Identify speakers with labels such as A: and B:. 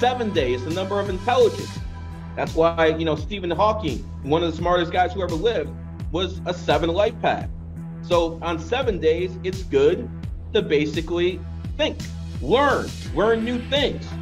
A: 7 days, the number of intelligence. That's why, Stephen Hawking, one of the smartest guys who ever lived, was a 7 life path. So on 7 days, it's good to basically think, learn new things.